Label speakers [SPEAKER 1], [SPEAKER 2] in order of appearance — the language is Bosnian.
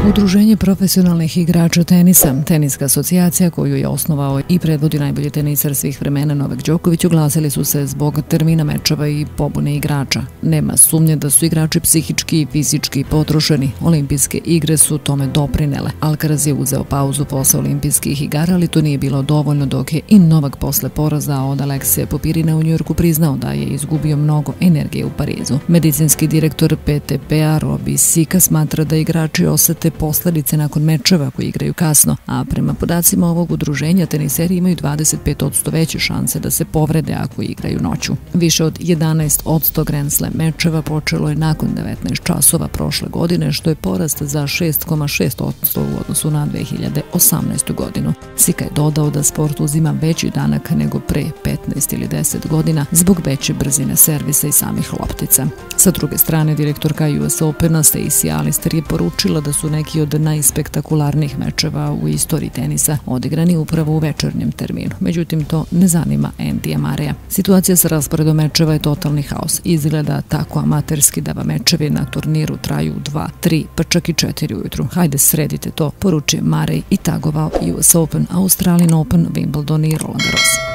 [SPEAKER 1] Udruženje profesionalnih igrača tenisa, teniska asocijacija koju je osnovao i predvodi najbolji tenisar svih vremena Novak Đoković, oglasili su se zbog termina mečeva i pobune igrača. Nema sumnje da su igrači psihički i fizički potrošeni. Olimpijske igre su tome doprinele. Alcaraz je uzeo pauzu posle olimpijskih igara, ali to nije bilo dovoljno dok je i Novak posle poraza od Aleksija Popirina u Njujorku priznao da je izgubio mnogo energije u Parizu. Medicinski direktor PTP-a Robi Sika smatra da igrači osete posledice nakon mečeva koji igraju kasno, a prema podacima ovog udruženja teniseri imaju 25% veće šanse da se povrede ako igraju noću. Više od 11% Grand Slam mečeva počelo je nakon 19 časova prošle godine, što je porast za 6,6% u odnosu na 2018. godinu. Sika je dodao da sport uzima veći danak nego pre 15 ili 10 godina zbog veće brzine servisa i samih loptica. Sa druge strane, direktorka US Opena Stacey Alister je poručila da su neki od najspektakularnijih mečeva u istoriji tenisa odigrani upravo u večernjem terminu. Međutim, to ne zanima Andyja Murraya. Situacija sa rasporedom mečeva je totalni haos. Izgleda tako amaterski da vam mečevi na turniru traju 2, 3, pa čak i 4 ujutru. Hajde, sredite to, poručuje Murray i tagovao US Open, Australian Open, Wimbledon i Roland Garros.